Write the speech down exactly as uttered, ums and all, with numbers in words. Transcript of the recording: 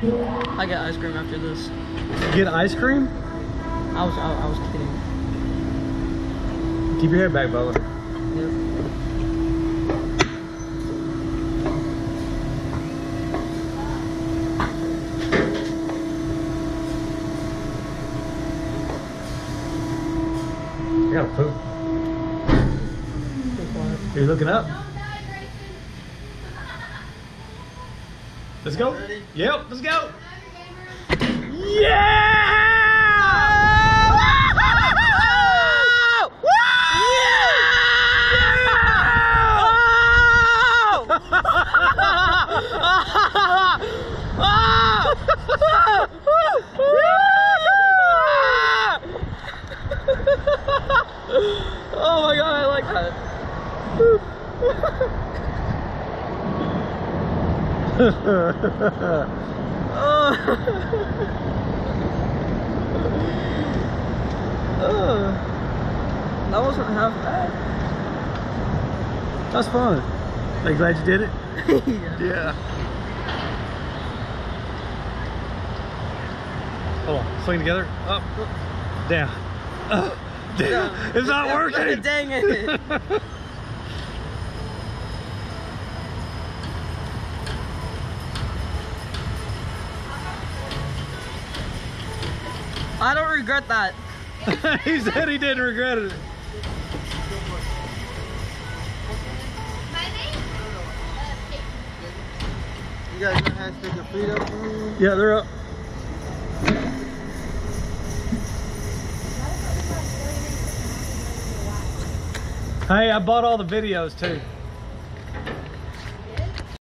I get ice cream after this. Get ice cream? I was I, I was kidding. Keep your head back, Bubba. Yep. I gotta poop. Are you looking up? Let's go. Ready? Yep, let's go. Yeah! Oh my god, I like that. Oh. Oh. That wasn't half bad. That's fun. Are you glad you did it? Yeah. Yeah. Hold on, swing together. Up, down. Up, down. Yeah. It's not working. Dang it. I don't regret that. He said he didn't regret it. You guys know how to stick your feet up for me? Yeah, they're up. Hey, I bought all the videos too.